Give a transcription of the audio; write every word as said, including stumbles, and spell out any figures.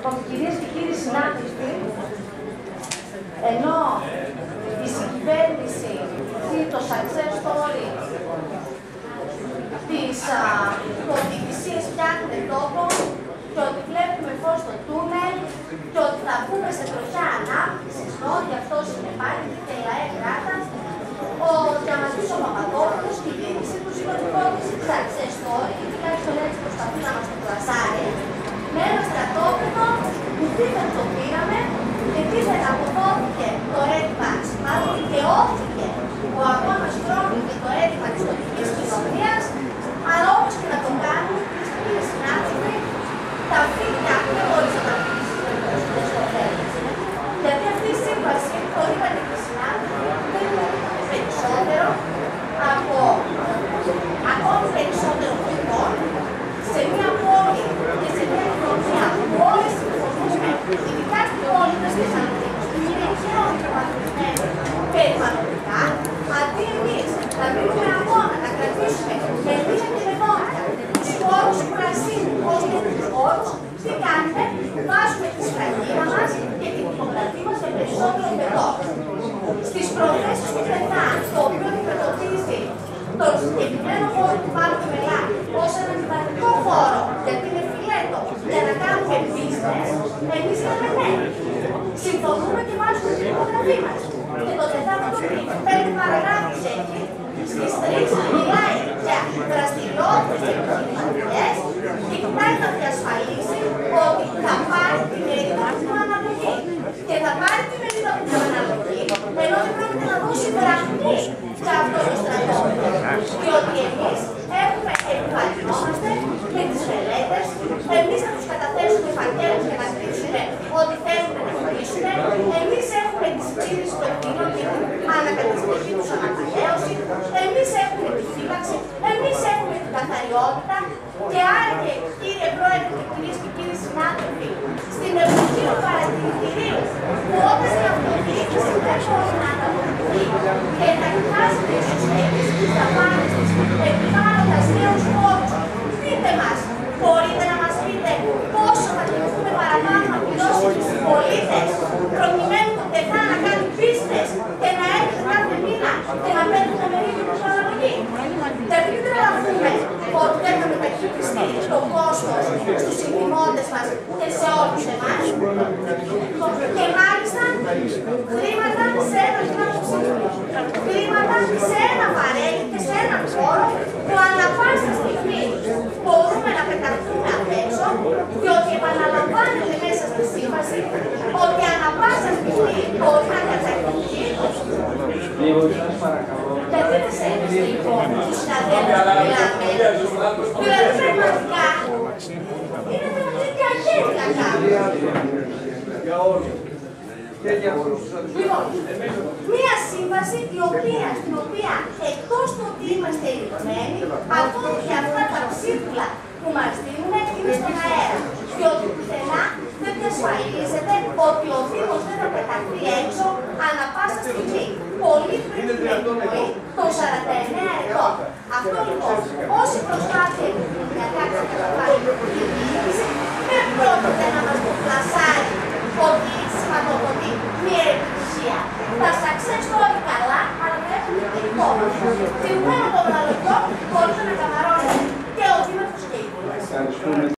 Λοιπόν, κυρίες και κύριοι συνάδελφοι, ενώ η συγκυβέρνηση ή το success story της πολιτικησίας φτιάχνει τόπο και ότι βλέπουμε φως στο τούνελ και ότι θα βγούμε σε τροχιά ανάπτυξης, ότι αυτό συνεπάγεται και η ΛΑΕ Κράτας, ο Διαμαντής ο Παπαδόπουλος και η διοίκηση του συλλογικότηση της success story, και τουλάχιστον έτσι προσπαθεί να μας το πλασάρει, με ένα στρατόπεδο που δίθεν το πήραμε και δίθεν αποδόθηκε το αίτημα, μάλλον δικαιώθηκε ο αγώνας χρόνου και το αίτημα της τοπικής κοινωνίας, αλλά όπως και να το κάνουμε, κύριε συνάδελφοι, τα φύλλα δεν μπορείς να τα πεις στο τέλος. Γιατί αυτή η σύμβαση, το είπατε και οι συνάδελφοι, δεν είναι περισσότερο από ακόμη περισσότερο χρόνο σε μια πόλη και σε μια κοινωνία που όλοι συμφωνούμε, ειδικά στην πόλη της Θεσσαλονίκης, που είναι χαίρον προγραμματισμένη περιβαλλοντικά, αντί εμείς να βρούμε αγώνα, να κρατήσουμε με δίνα και με δόντια τους χώρους πρασίνου ως και τους χώρους, τι κάνουμε, βάζουμε τη σφραγίδα μας και την υπογραφή μας σε περισσότερο πεδό. Στις προθέσεις του ΠΕΤΑ, το οποίο αντιμετωπίζει τον συγκεκριμένο χώρο του Πάρου του Μελά ως έναν κυβερνητικό χώρο, γιατί είναι φιλέτο, για να κάνουμε business, εμείς λέμε ναι. Συμφωνούμε και βάζουμε την υπογραφή μας. Και το τετάρτο πριν, πέντε παραγράφους έχει, στις τρεις μιλάει για δραστηριότητες και επιχειρηματικές και κοιτάει να διασφαλίσει ότι θα πάρει τη μερίδα που του αναλογεί. Και θα πάρει τη μερίδα που του αναλογεί, ενώ δεν πρόκειται να δώσει δραχμή σε αυτό το στρατόπεδο. Διότι εμείς έχουμε επιβαλλόμαστε με τις μελέτες, εμείς θα τους καταθέσουμε φακέλους για να στήσουμε ότι θέλουμε να χωρίσουμε, εμείς έχουμε τη συντήρηση των κτίριων και την ανακατασκευή τους αναπαλαίωση, εμείς έχουμε τη φύλαξη, εμείς έχουμε την καθαριότητα και άρα και κύριε Πρόεδρε και κυρίες και κύριοι συνάδελφοι, στην εποχή του παρατηρητηρίου που όταν η αυτοδιοίκηση δεν μπορεί να ανταποκριθεί και να εκφράζεται η σωστή της δαπάνης της επιβάλλοντας νέους φόρους, πείτε μας, μπορείτε να μας πείτε πόσο θα κληθούμε παραπάνω να πληρώσουμε στους πολίτες προκειμένου το ΤΕΤΑ να κάνει business και να έρχεται κάθε μήνα και να παίρνει το μερίδιο του αναλογή. Γιατί δεν τραβούμε ότι δεν θα μεταχειριστεί το κόστος στους συντιμώντες μας και σε όλους εμάς. Και μάλιστα χρήματα σε ένα κοινοβούλιο, χρήματα σε ένα παρέγγι και σε έναν χώρο που ανά πάσα στιγμή μπορούμε να πεταχτούμε απ' έξω, διότι επαναλαμβάνεται μέσα στη σύμβαση ότι ανά πάσα στιγμή μπορεί να κατακτηθεί. Γιατί δεν σε έπαιζε λοιπόν τους συναδέλφους που μιλάμε, δηλαδή πραγματικά είναι πραγματικά χέρια κάπου. Λοιπόν, μία σύμβαση η οποία, στην οποία εκτός του ότι είμαστε ειδικευμένοι, ακόμη και αυτά τα ψήφουλα που μας δίνουν είναι στον αέρα. Διότι πουθενά δεν διασφαλίζεται ότι ο Δήμος δεν θα πεταχθεί έξω ανά πάσα στιγμή. Πολύ πριν την εκπνοή των σαράντα εννέα ετών. Αυτό λοιπόν, όση προσπάθεια επιχειρηματικά θα καταβάλει